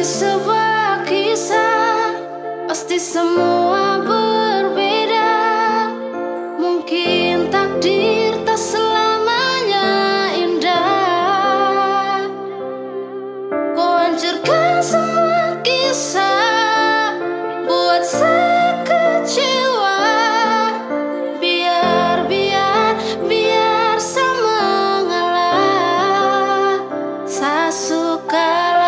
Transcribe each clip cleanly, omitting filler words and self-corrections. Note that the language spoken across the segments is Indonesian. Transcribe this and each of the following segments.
sebuah kisah, pasti semua berbeda. Mungkin takdir tak selamanya indah. Kau hancurkan semua kisah, buat saya kecewa. Biar saya mengalah, saya sukalah.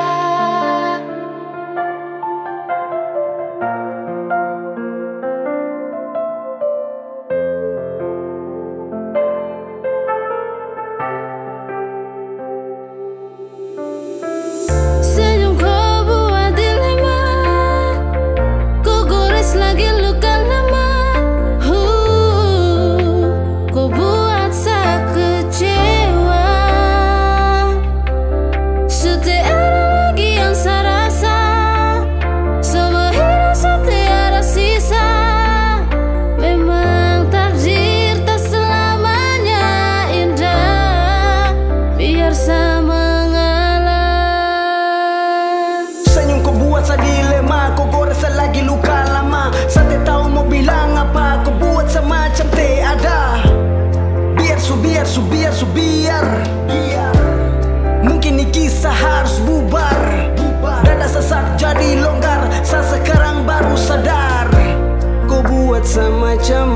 Dilema, kau gores lagi luka lama. Saya tak tahu mau bilang apa, kau buat semacam tiada. Biar mungkin ini kisah harus bubar. Dada sesak jadi longgar, saya sekarang baru sadar. Kau buat semacam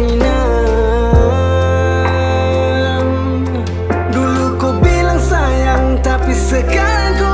mainan. Dulu kau bilang sayang, tapi sekarang kau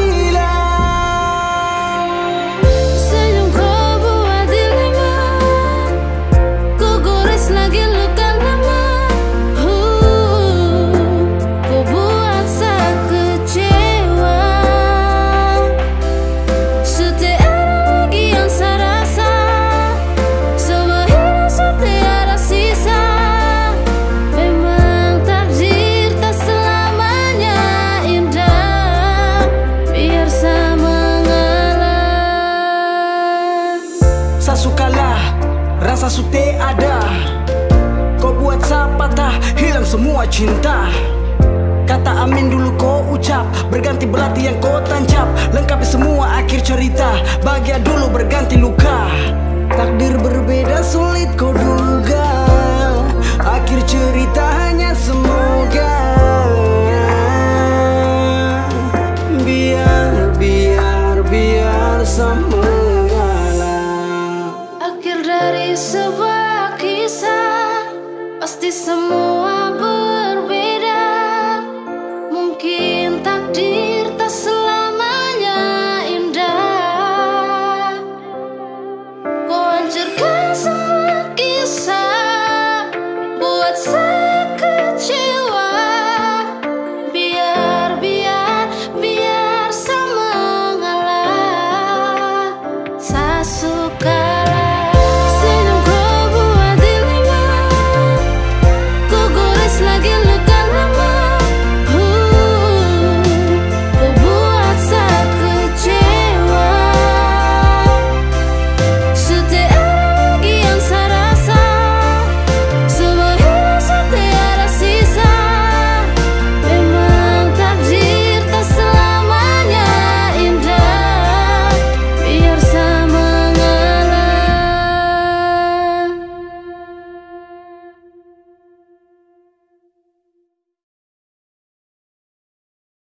sukalah, rasa sute ada. Kau buat saya patah, hilang semua cinta. Kata amin dulu kau ucap, berganti belati yang kau tancap. Lengkapi semua akhir cerita, bahagia dulu berganti luka. Takdir berbeda sulit kau duga, akhir cerita hanya semoga. Biar sama dari sebuah kisah, pasti semua